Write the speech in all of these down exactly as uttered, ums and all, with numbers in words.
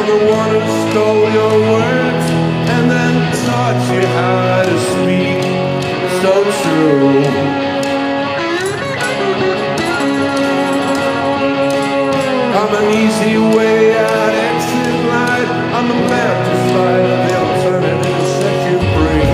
the one who stole your words and then taught you how to speak so true. I'm an easy way out, exit light. I'm a man to slide of the alternative to set you free.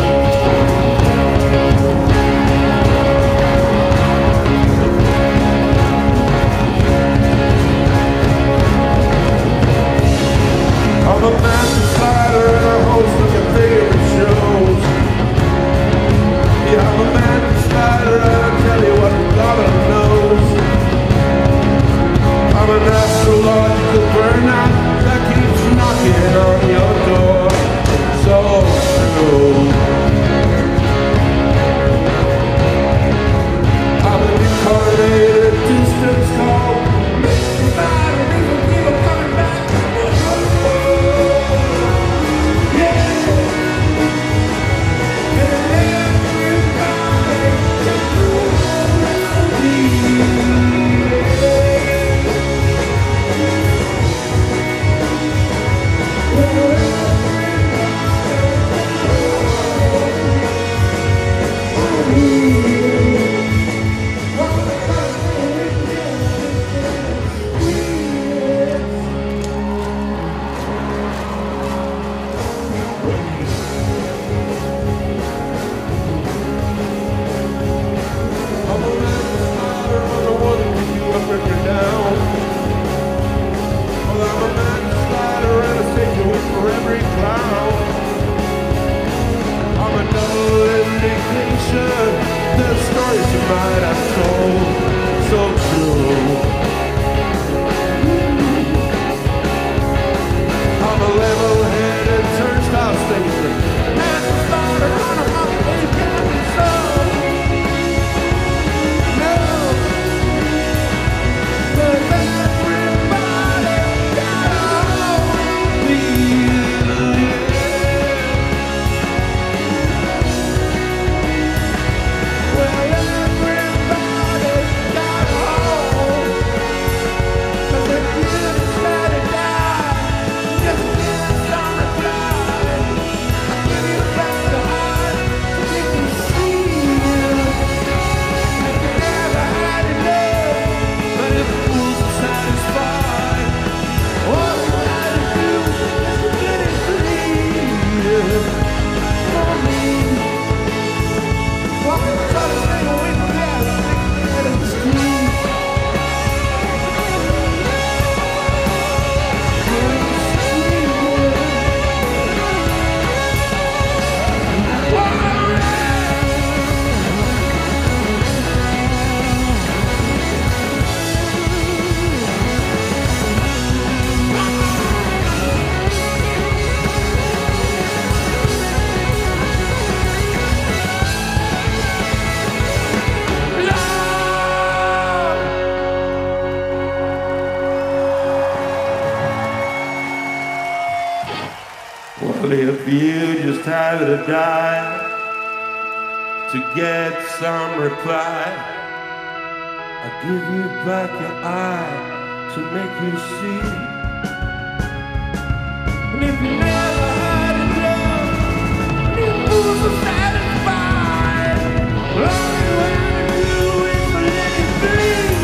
I'm a master slider and a host of your favorite shows. Yeah, I'm a master slider and I'll tell you what God knows. I'm an astrological burnout that keeps knocking on your door. So true. I'm an incarnated distance call. Makes me mad and makes me feel coming back. The stories you might have told, so true. I'm a level-headed turnstile station, and the starter on a mountain candy song. No, but everybody got on me. Well, if you just had to die to get some reply, I'll give you back your eye to make you see. And if you never had enough, you fools are satisfied. All you have to do is let it bleed.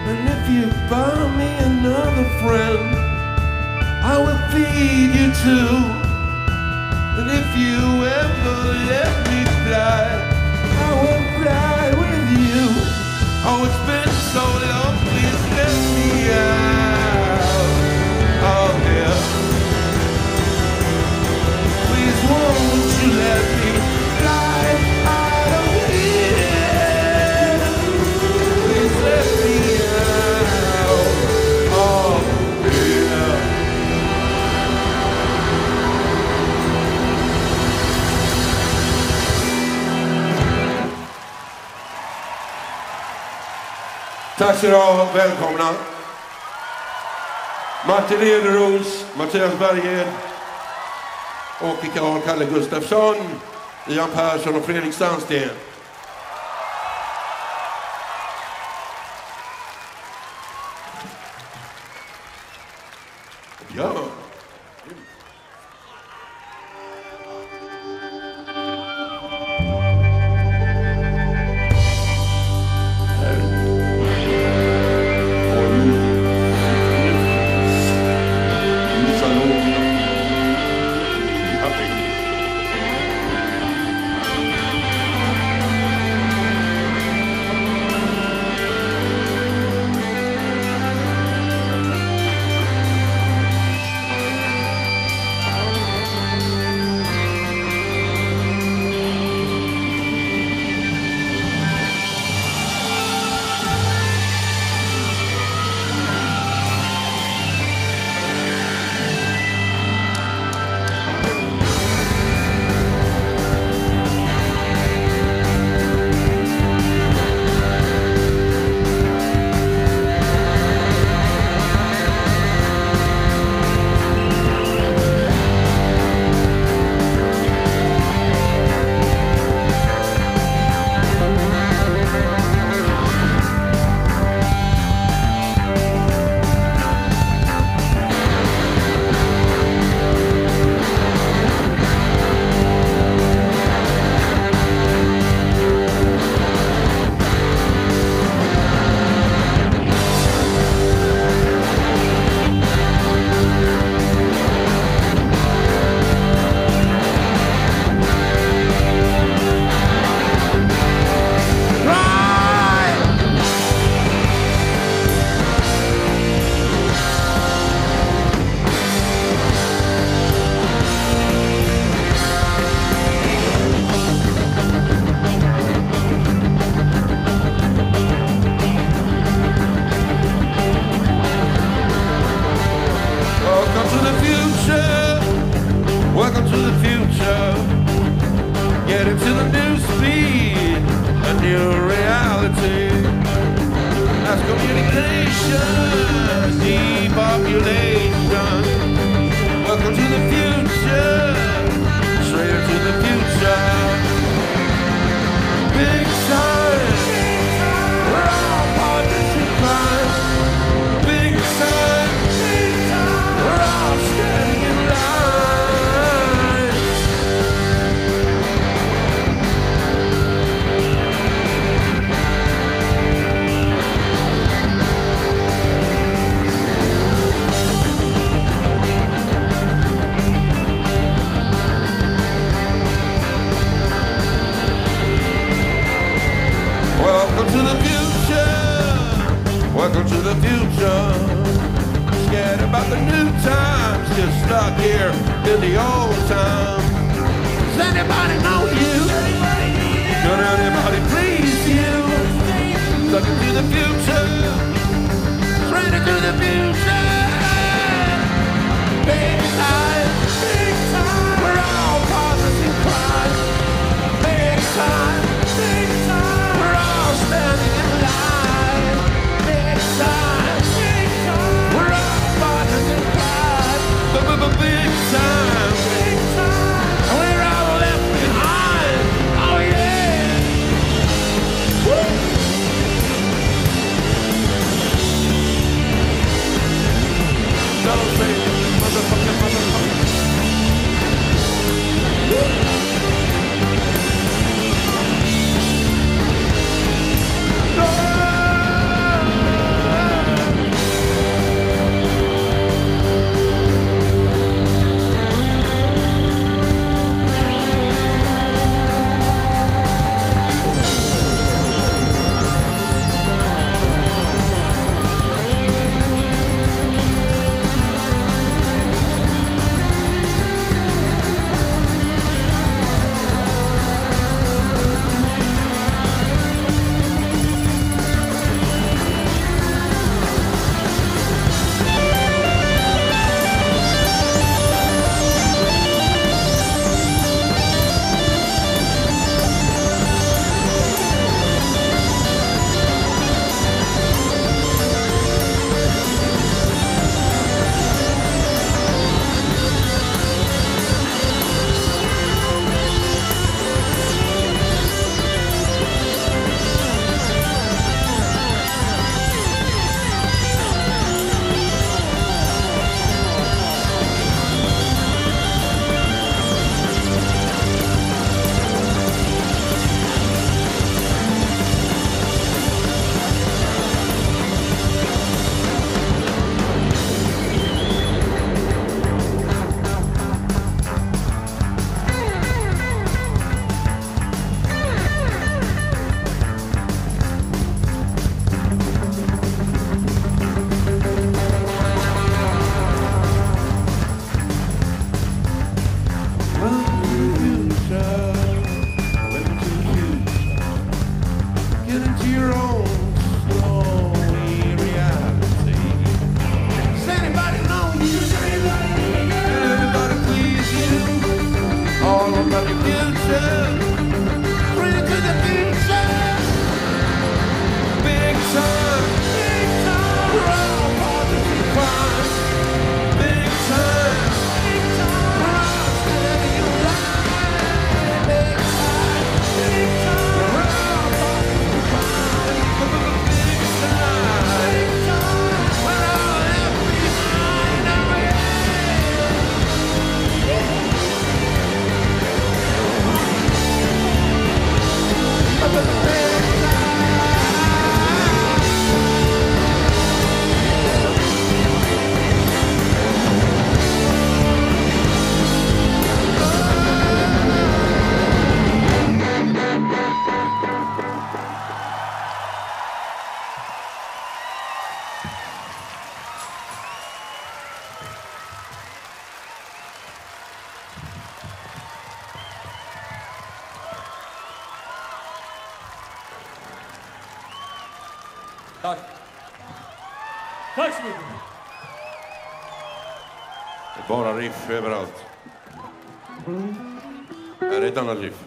And if you buy me another friend, I will feed you too. And if you ever let me fly, I will fly with you. Oh, it's been so long, please let me out. Oh, yeah. Please won't you let me fly out of here? Please let me out. Oh, yeah. Tack så du ha, välkomna. Martin Lederos, Mattias Berggren, Åke Karl, Kalle Gustafsson, Ian Persson och Fredrik Sandsten. Ja. Tack så mycket. Det är bara riff överallt. Här är ett annat riff.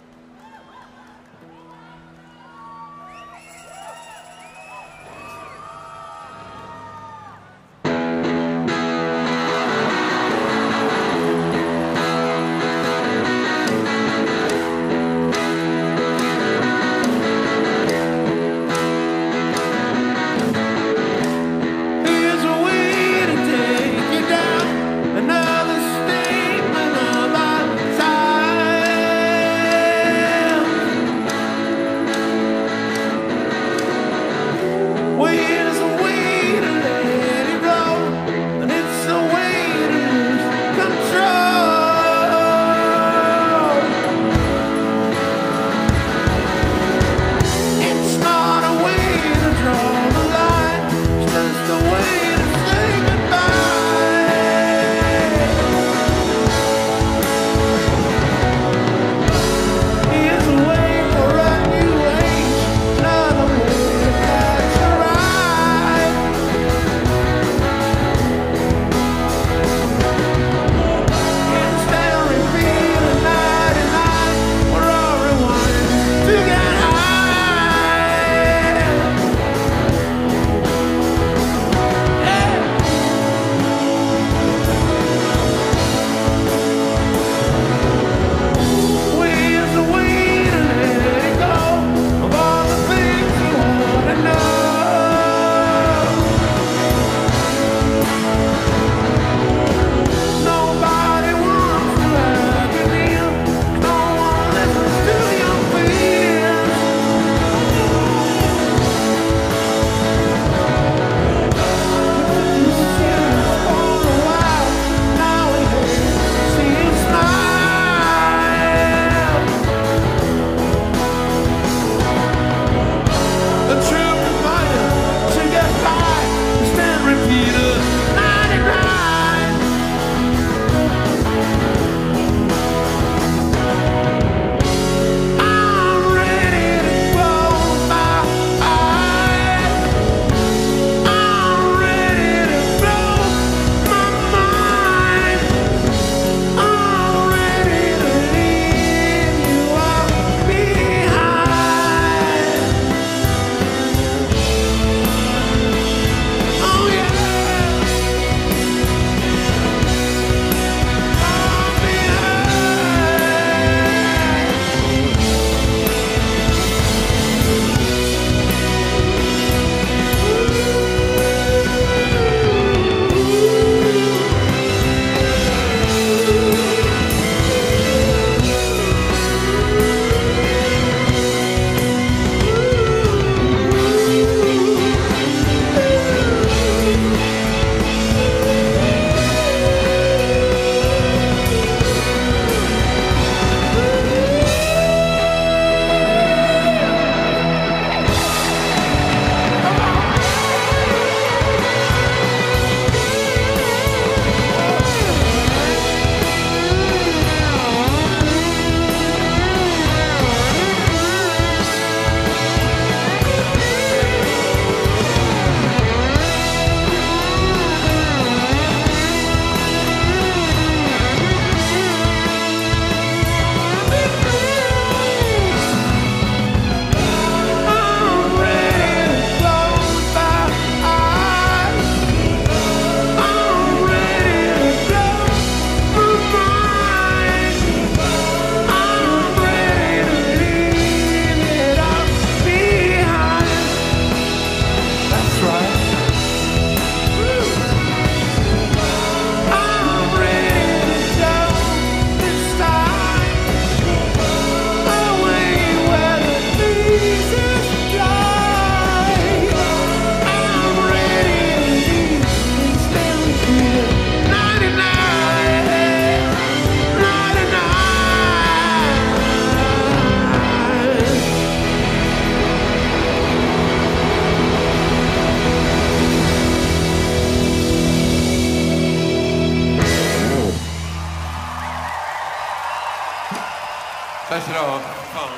Tack så du ha. Fan.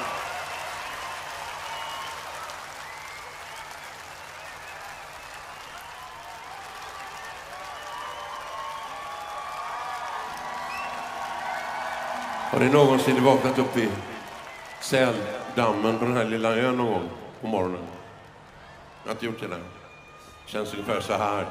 Har ni någonsin vaknat upp i Säldammen på den här lilla ön någon gång på morgonen? Jag har inte gjort det där. Känns ungefär så här.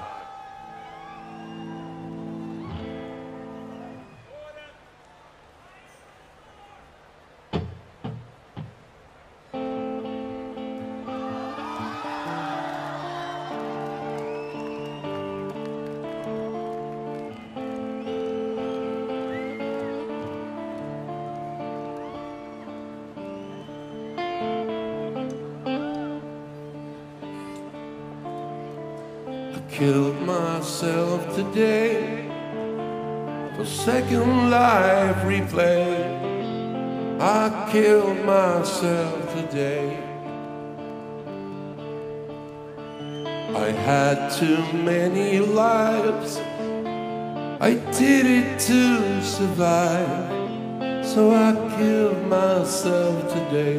Killed myself today for second life replay. I killed myself today. I had too many lives. I did it to survive. So I killed myself today.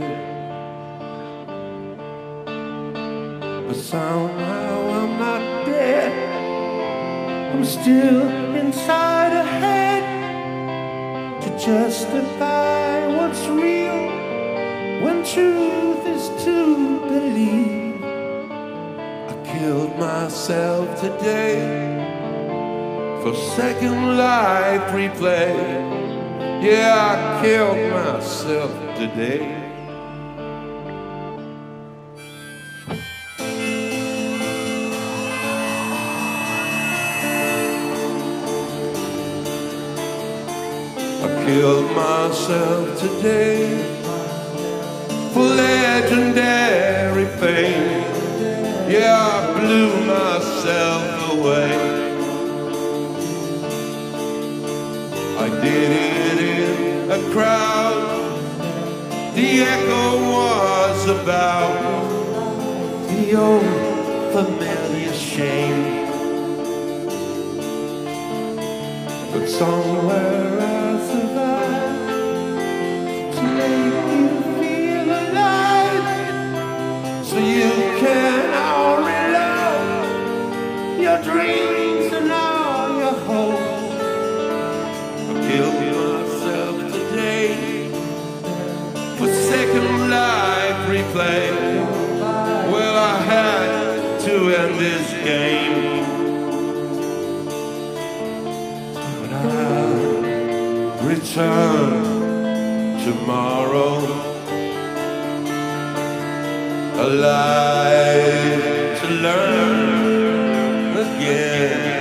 But somehow I'm not dead. I'm still inside a head to justify what's real when truth is to believe. I killed myself today for second life replay. Yeah, I killed myself today. Killed myself today for legendary fame. Yeah, I blew myself away. I did it in a crowd. The echo was about the old familiar shame. But somewhere I survived to make you feel alive, so you can all reload your dreams and all your hopes. I killed myself today for second life replay. Well, I had to end this game. Return tomorrow, alive to learn again.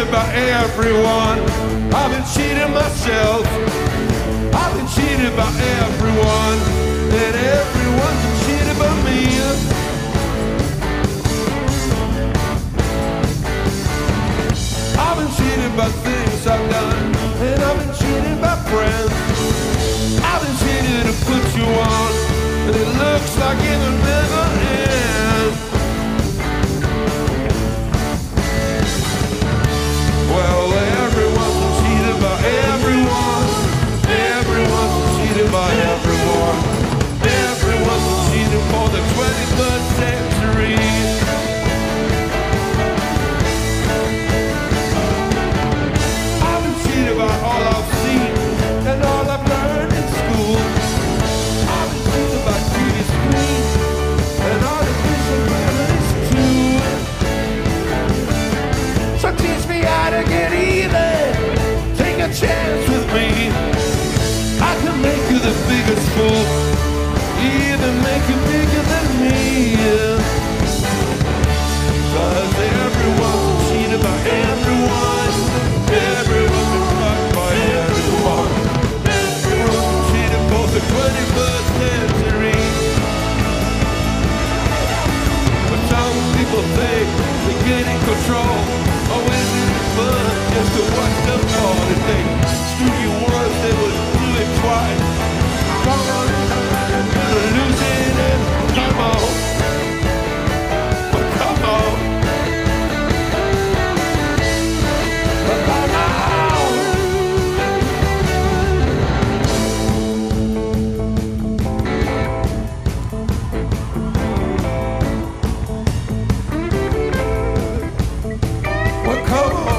cheated by everyone. I've been cheating myself. I've been cheated by everyone, and everyone's been cheated by me. I've been cheated by things I've done, and I've been cheated by friends. I've been cheated to put you on, and it looks like it'll never end. Well, everyone's been cheated by everyone. Everyone's been cheated by everyone. Everyone's been cheated for the twenty-first century. I've been cheated by all I've seen and all I've learned in school. I've been cheated by T V screens and artificial memories too. So teach me how to get even. Take a chance with me. I can make you the biggest fool, even make you bigger than me. Cause everyone's cheated by everyone. Everyone's been fucked by everyone. Everyone's been cheated for the twenty-first century. But some people think they get in control. Oh, isn't it fun just to watch them all? If they screw you once, they would do it twice. Come on, you're losing it. Come on, but come on, but come on. Well, come on.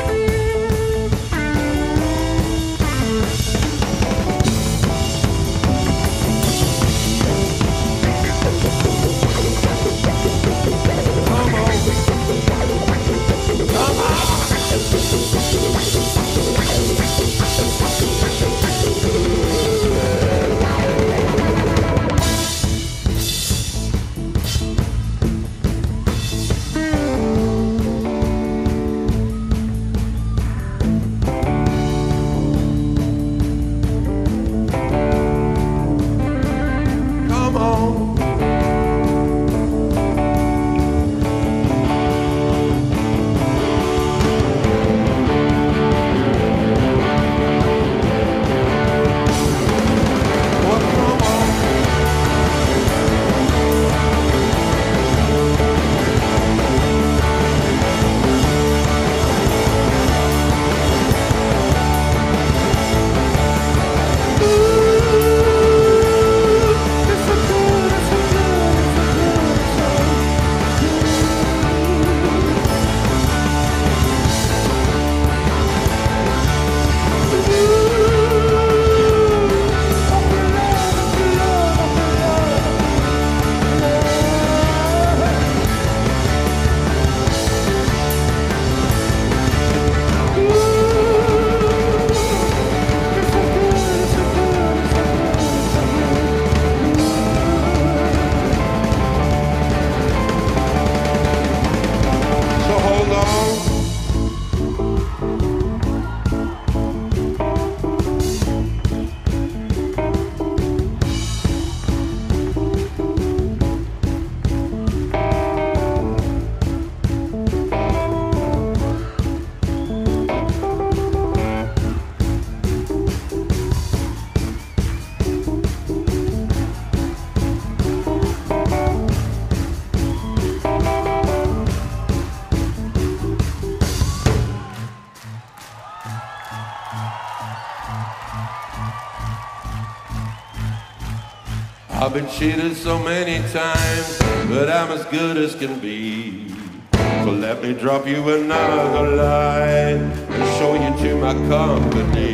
I've been cheated so many times, but I'm as good as can be. So let me drop you another line and show you to my company.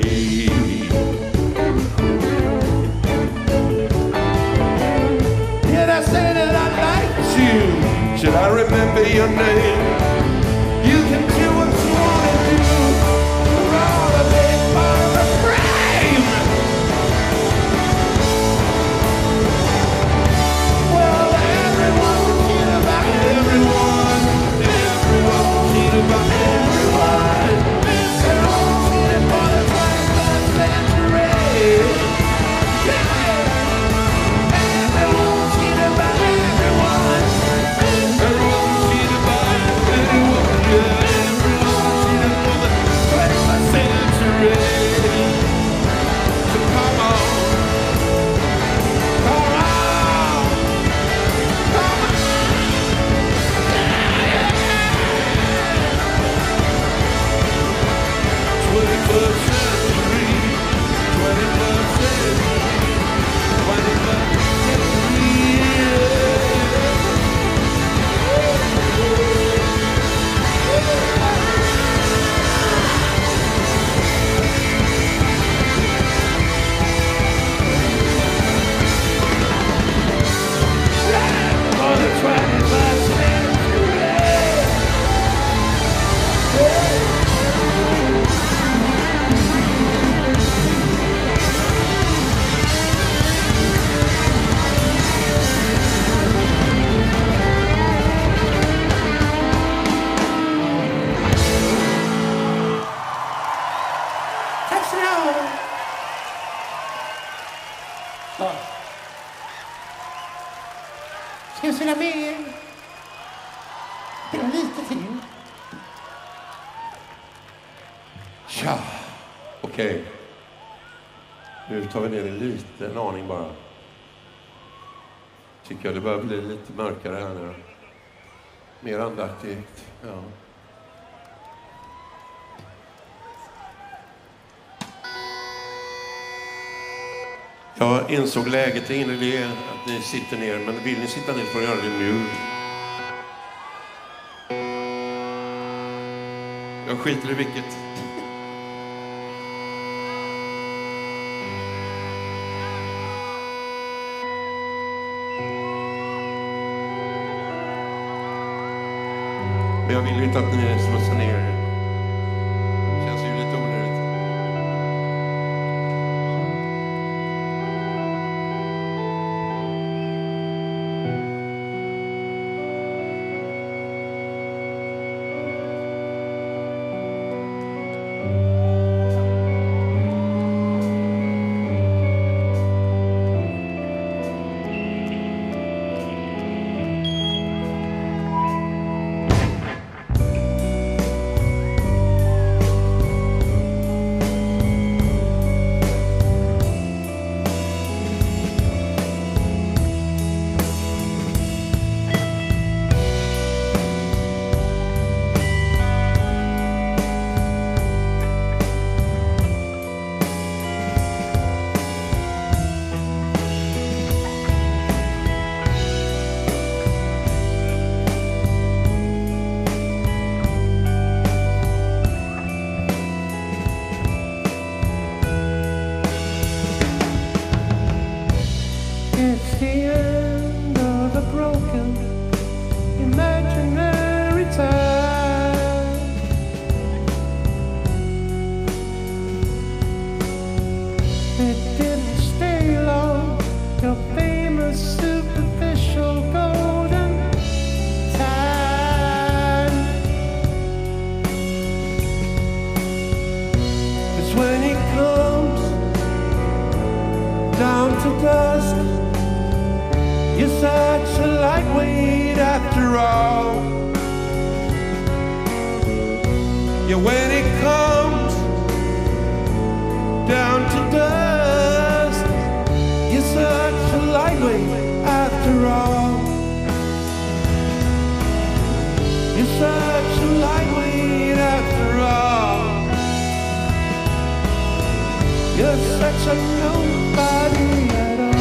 Did I say that I liked you? Should I remember your name? You can do what you want to do. You're all a big part of the frame. Well, everyone's cheated about everyone. Everyone's cheated about everyone. Ska jag spela med? Spela lite till. Tja, okej. Okay. Nu tar vi ner en liten aning bara. Tycker jag det börjar bli lite mörkare här nu. Mer andaktigt, ja. Jag insåg läget, det är ingen idé att ni sitter ner, men vill ni sitta ner får ni göra det nu. Jag skiter i vilket. Men jag vill inte att ni smutsar ner er. Det känns ju lite onödigt. It's the end of a broken imaginary time. It didn't stay long, your famous superficial golden time. It's when it comes down to dusk. You're such a lightweight after all. Yeah, when it comes down to dust, you're such a lightweight after all. You're such a lightweight after all. You're such a nobody at all.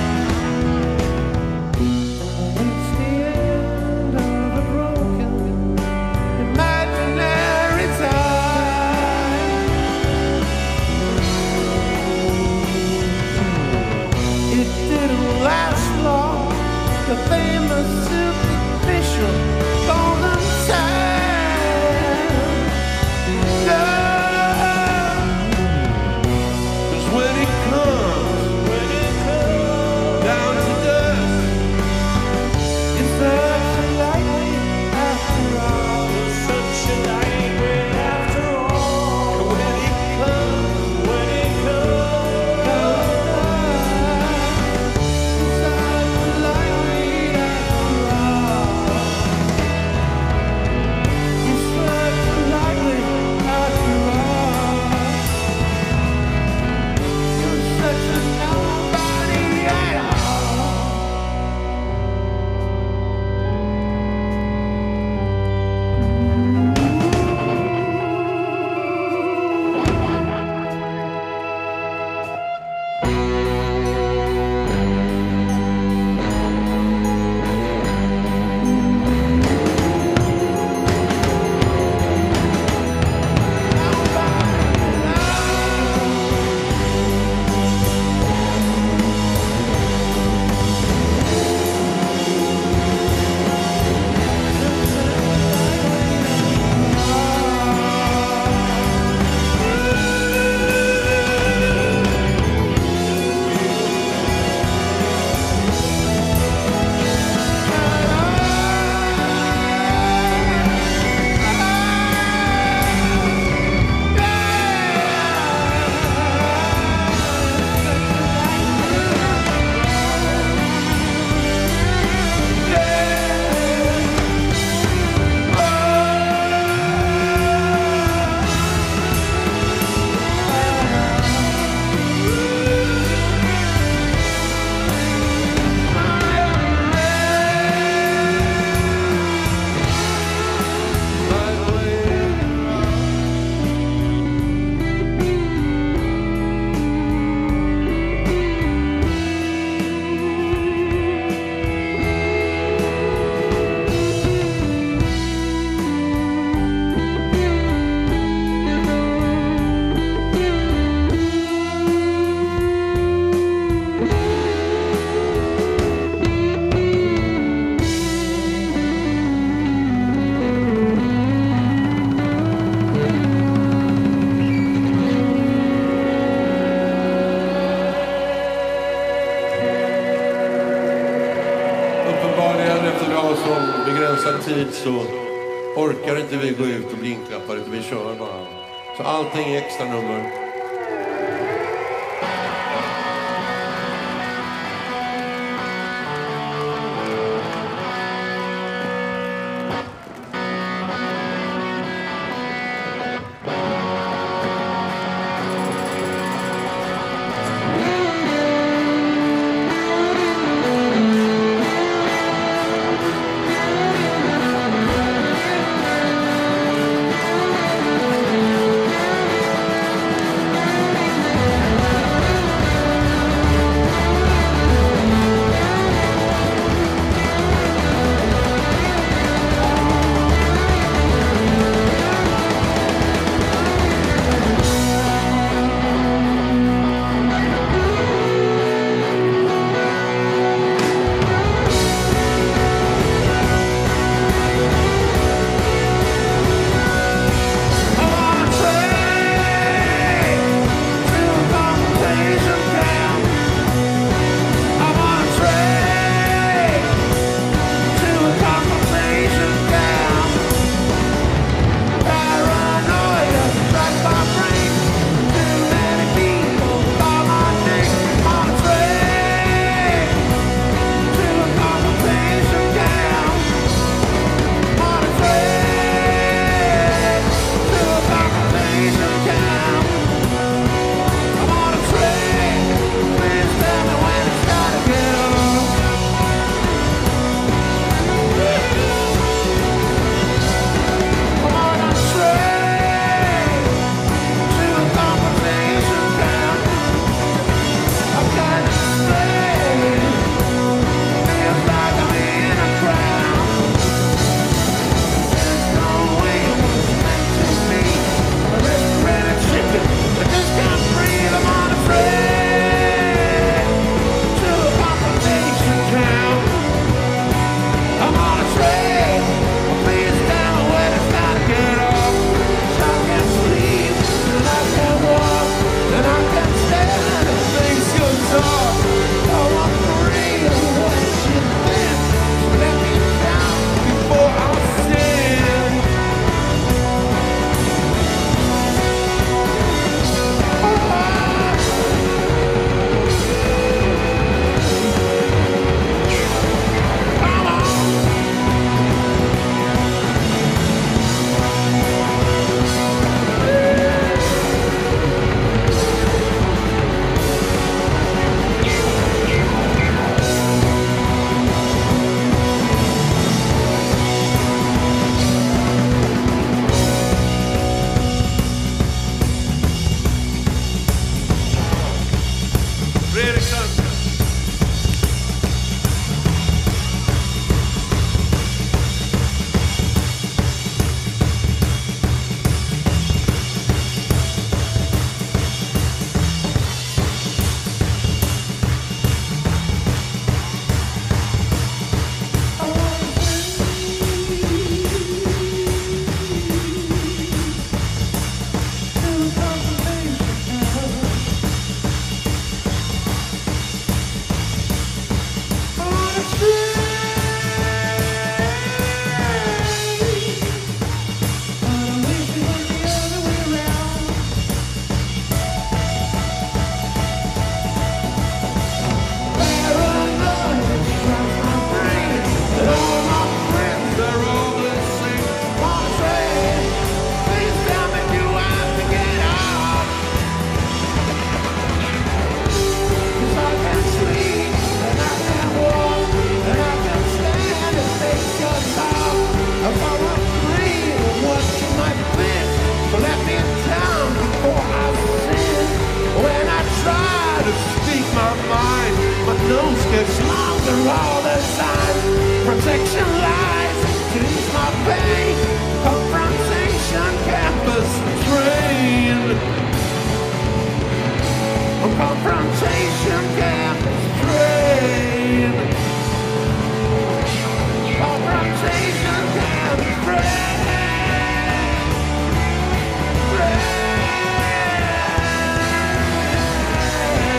It's the end of a broken bestämd tid så orkar inte vi gå ut och bli inklappade, utan vi kör bara. Så allting är extra nummer.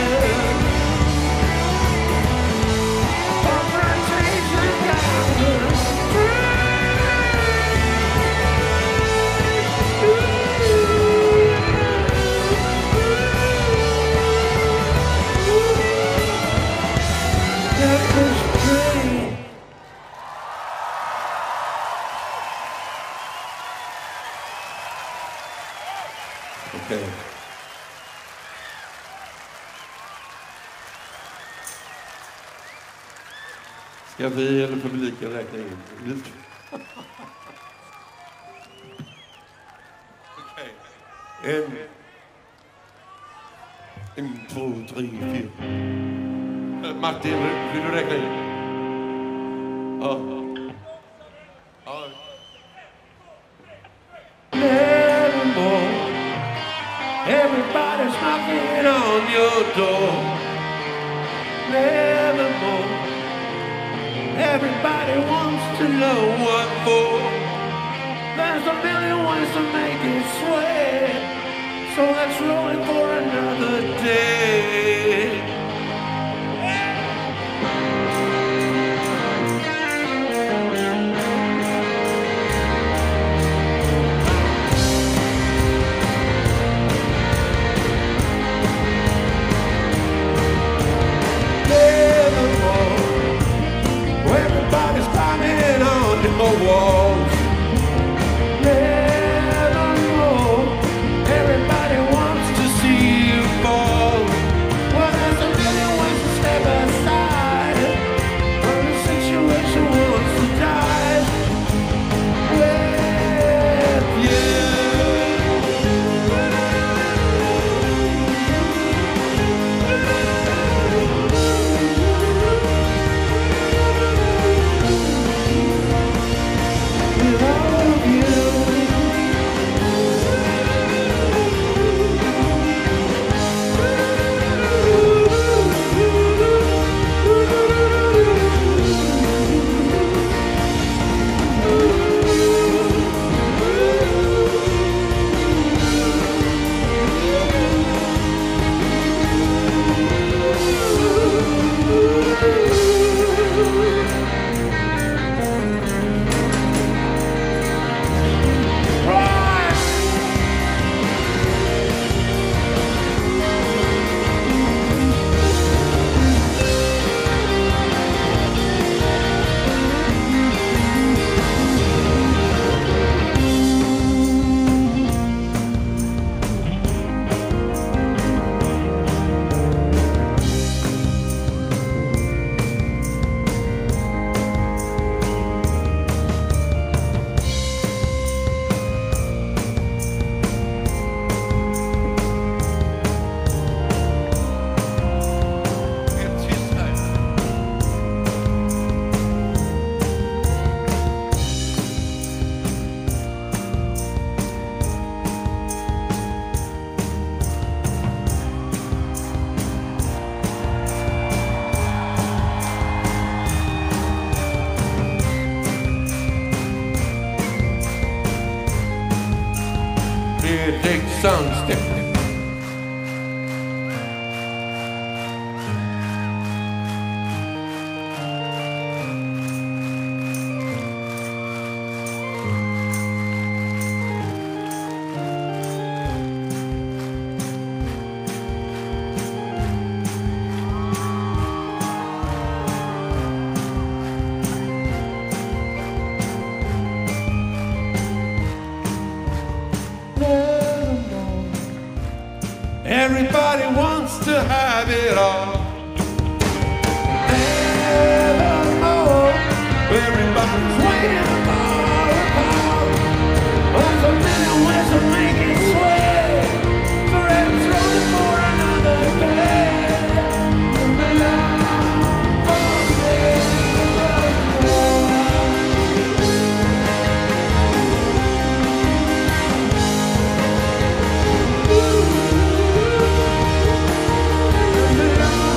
Confrontation camp. Okay. Ska vi eller publiken räkna in? Okej. En, en, två, tre, fyra. Martin, vill du räkna in? Ja. Ja. Nevermore, everybody's knocking on your door. Nevermore, everybody wants to know what for. There's a million ways to make it sweat, so let's roll it for another day. Everybody's climbing on your walls. Nevermore, everybody wants to see you fall. Well, there's a million ways to step aside when the situation wants to die with you. Take some step. Everybody wants to have it all. Nevermore, everybody's waiting for a call. There's a million ways to make it sweat, forever rolling for another day. Ooh.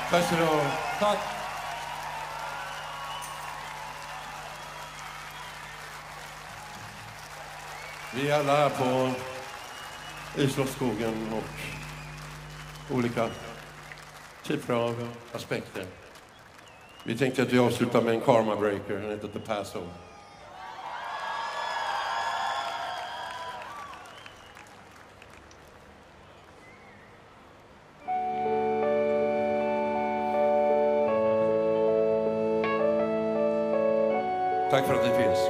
Tack så du ha. Tack. Vi är alla här på i Slottsskogen och olika typer av aspekter. Vi tänkte att vi avslutar med en karma breaker, den heter The Passover. Tack för att ni finns.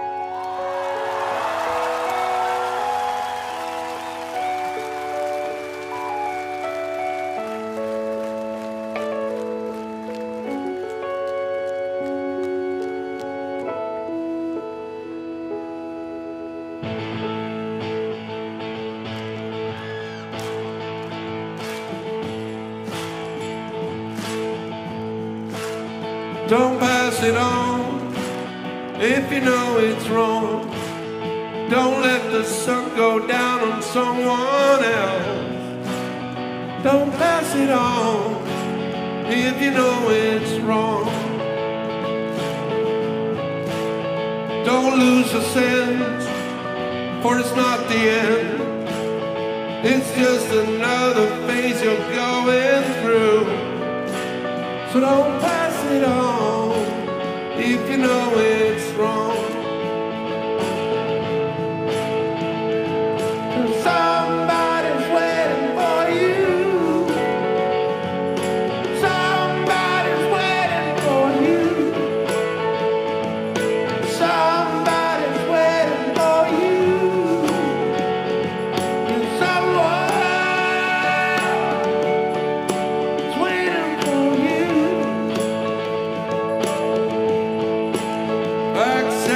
Don't pass it on if you know it's wrong. Don't let the sun go down on someone else. Don't pass it on if you know it's wrong. Don't lose your sense, for it's not the end. It's just another phase you're going through. So don't pass it on if you know it's wrong. 'Cause somebody's waiting for you. Somebody's waiting for you. Somebody's waiting for you. And someone's waiting for you. Accept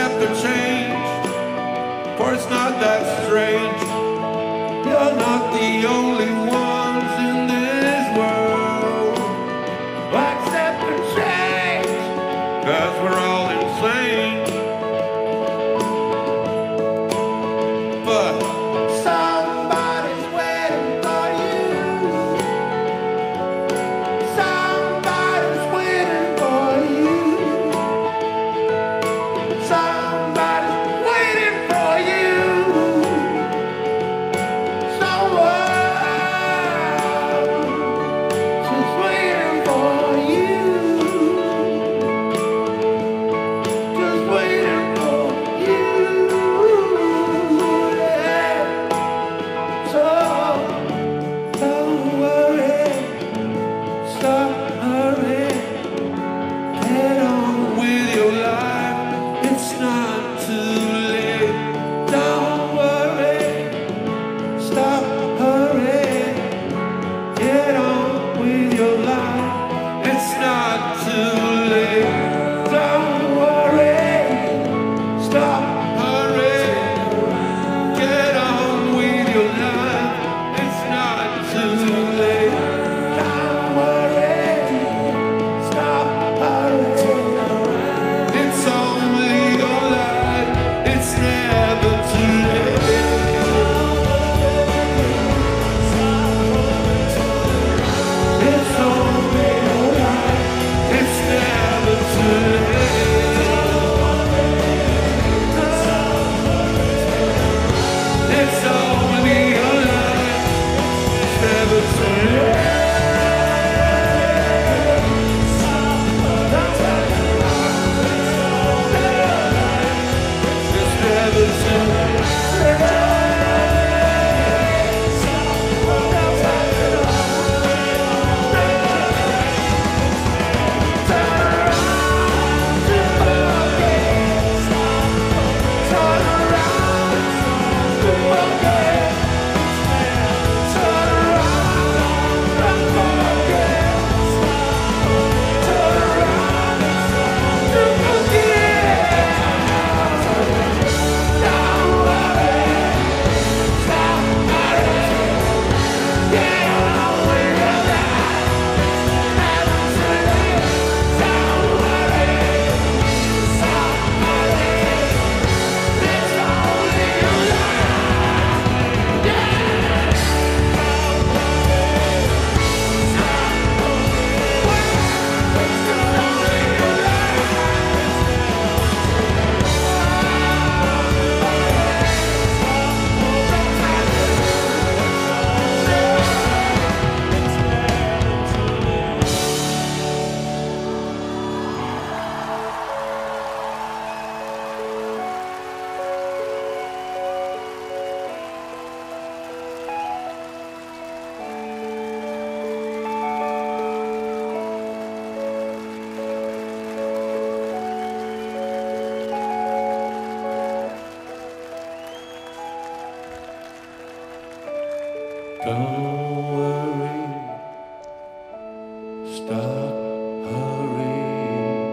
Stop hurrying.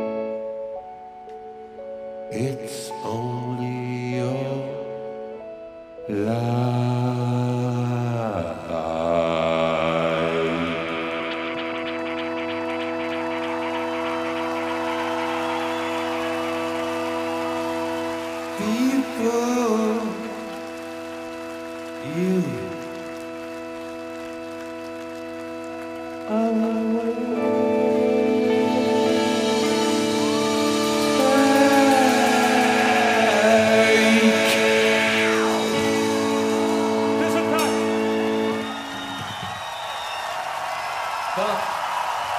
It's only your life. People, you are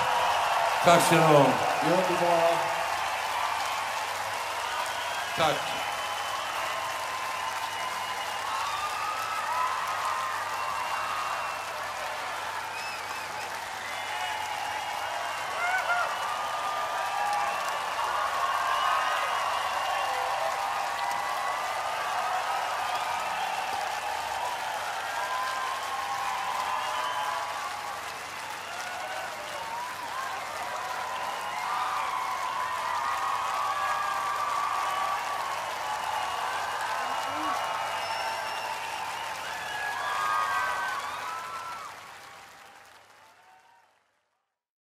Tack ska ni ha. Underbara. Tack.